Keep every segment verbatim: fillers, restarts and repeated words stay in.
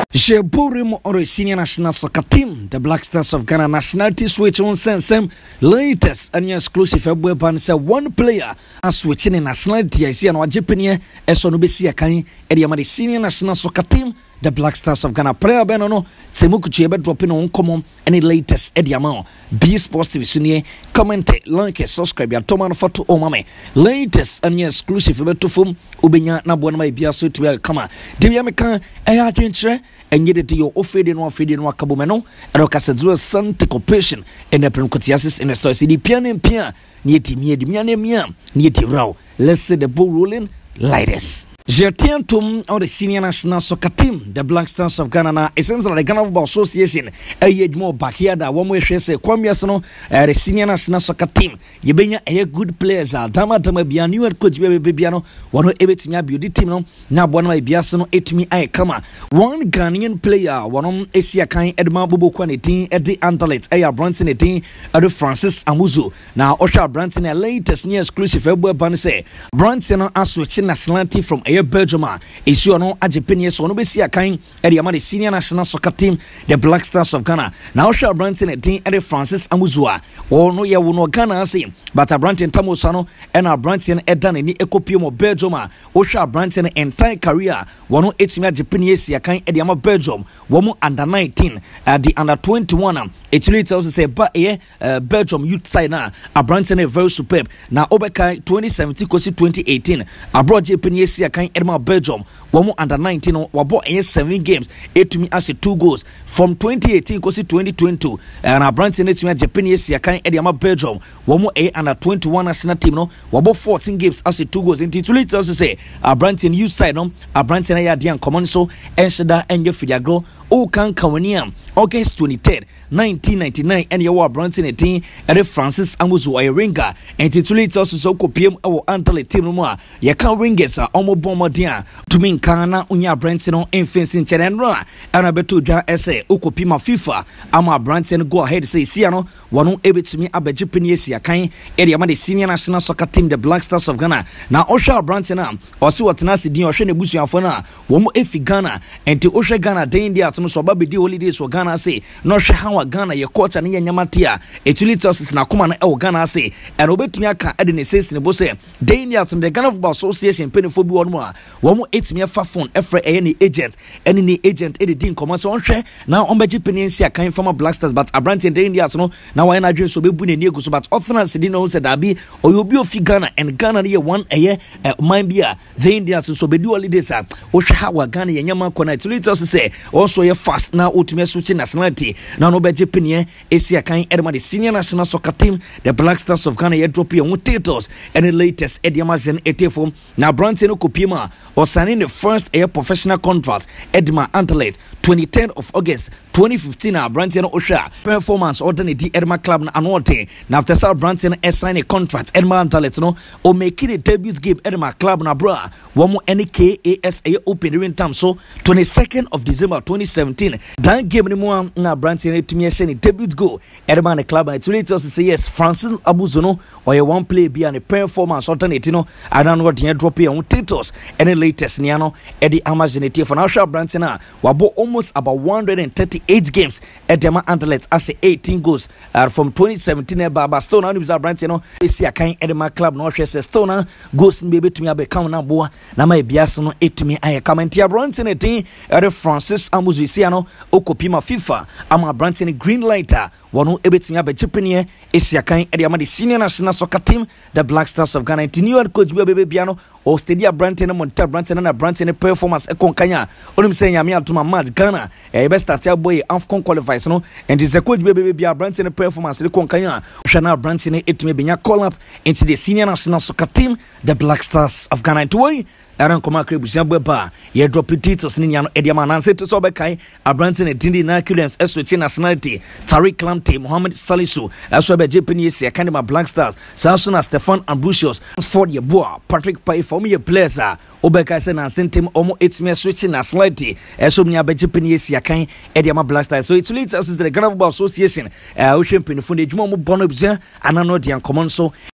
Jeburim or a senior national soccer team, the Black Stars of Ghana Nationality switch on same latest and exclusive weapon say one player as switching in nationality. I see an Wajipenia as on Ubesia Kai, Ediamadi senior national soccer team. The Black Stars of Ghana player Benono, Semuku Chebe dropping on common any latest Ediamao. B Sports T V Sunie, comment, like, subscribe, ya Toman Fatu Omame. Latest and exclusive to Fum, Ubenya Nabuana Biasu to Welcome. Diamaka, Aya Jintre, and yet your offending one feeding one cabumeno, and Ocasadua Sun take operation, and the Prencotiasis in the story. The piano and pian, Nieti Mia, Miane Mia, Nieti Row. Let's say the ball rolling, lightest. Jetian Tum or the senior national soccer team, the Black Stars of Ghana. It seems like the Ghana Football Association, a year more back here that one way she say, Kwamiasono, the senior national soccer team. You been a good players, Dama Dama Bian, you and Coach Baby Biano, one who ever to me beauty team, now one of my Biasono, eight me I come. One Ghanaian player, one on Asia Kain, Edma Bubu Quanity, Eddie Anderlecht, Aya Branson, eighteen, Eddie Francis Amuzu. Now, Osha Branson, a latest near exclusive Ebwe say Branson as switching nationality from a Belgium is you know Ajipinius so no be see a kind at the senior national soccer team, the Black Stars of Ghana. Now shall Branson at team Eddie Francis Amuzua. Or no ya no Ghana see, but a Branton Tamusano and our Branson Edan in the Ecopium of Belgium. Osha Branson entire career one no eight me Ajipinius a kind at the Belgium, one under nineteen at the under twenty-one. It really also say but a Belgium youth side now. A Branson very superb. Now Obekai twenty seventeen twenty eighteen. A broad Japinius a kind Edma Belgium, one more under nineteen, wabo in seven games, eight to me as two goals from twenty eighteen to twenty twenty-two. And our Branson to me Japanese Yakan Edma Belgium, one more eight under twenty-one national team, no, wabo fourteen games as two goals. In titulate also say, our Branson youth side, no, our Branson Ayadian common so, and Shada and Jefiagro. O can Kawaniam, August twenty-third, nineteen ninety-nine, and your Branson a team, and Francis Amuzu a ringer, and titulate also so copium our Anderlecht team more. Ya can ringers are almost bombardier to mean Kana Unya Branson on infants in Chenra, and I bet to ja essay, Ukopima FIFA, Ama Branson go ahead say Siano, one able to me Abba Japanese Yakan, Ediamadi senior national soccer team, the Black Stars of Ghana. Now Osha Branson am, or so what Nasi Dio Shane Busia Fona, one more Efi Ghana, and to Osha Ghana, Daindia. So baby di holidays for Ghana say no she how Ghana your coach and nyamatia etulitors na kuma na e Ghana say and obetumi aka edene says ne bo say Daniel from the Ghana Football Association penifo bi won mo a wo mo etumi afa phone efre any agent any ni agent editing commerce on hwe na on beji penensi akan former Black Stars but Abranti Daniel so no na why na dwen so bebu ne nego so but often say di no say that be oyobi ofi Ghana and Ghana ye one eye mind bia Daniel so be di holidays a wo hwe how Ghana ye nyama kona etulitors say also fast now ultimate switching nationality now no beje penye Asia kan edema the senior national soccer team the Black Stars of Ghana ye drop your titles and the latest edema gen eighty-four now Branson Kopima was signing the first air professional contract Edma Anderlecht twenty-third of August twenty fifteen now Branson Osha performance ordinary the Edma club na anote now after Sir Branson sign a contract Edma Anderlecht no o make it a debut game Edma club na bra one more N K A S A open during time so twenty-second of December twenty seventeen. That game anymore na Branson to me say debut goal Edema the club and it also say yes Francis Abuzono or a one play be and a performance alternate you know I don't know what he drop here on titles and the latest niano Eddie Amazonity for now Branson na wabo almost about one hundred thirty-eight games Edema Anderlecht as eighteen goals uh, from twenty seventeen e baba still now is Branson no esi akan Edema club no hwe say still na goals be to me abeka na boa na ma biaso no etumi aye comment ya Branson eighteen Eddie Francis Amuzu Siano Okopima FIFA ama Branson green lighter one who ebetting up a Japanese Asia kind the senior national soccer team, the Black Stars of Ghana. New York coach Baby Piano or Stadia Branton and Monta Branton and Branton performance a Konkanya. All I'm saying, I'm here to my mad Ghana. A best at your boy Afcon qualifies, no, and is a coach Baby Branton performance the Konkanya. Shana Branton it may be a call up into the senior national soccer team, the Black Stars of Ghana. To way. Aran koma krebusia beba ye drop titles ni nyano ediama nanse to so bekai Abranton etindi na Culliams switch nationality Tariq Lamptey Mohamed Salisu aso be Japanese ya kanima Black Stars Samson Stefan Ambrosius Ford ye boa Patrick Pai for me players a obekai se nanse team omo etime switch nationality eso mnya be Japanese ya kan ediama Black Stars so it leads us to the Ghana Football Association uh ocean penifo de djuma mo bono bia anano de common so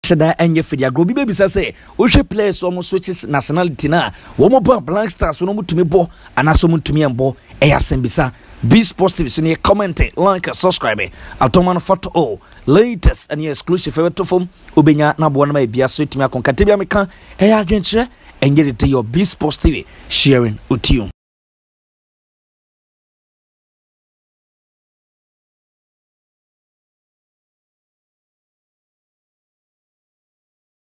Shada and Yefia Groby baby say, Ushe players almost switches nationality na, Womo Black Stars, no to me bo, and asomu to me and bo, Ea Sembisa, be positive, so near comment, like, subscribe, Altoman photo, oh, latest and your exclusive favorite to form, Ubenya, Nabuana, may be a sweet me a concatibia mekan, Ea Adventure, and get it to your be positive, sharing with you.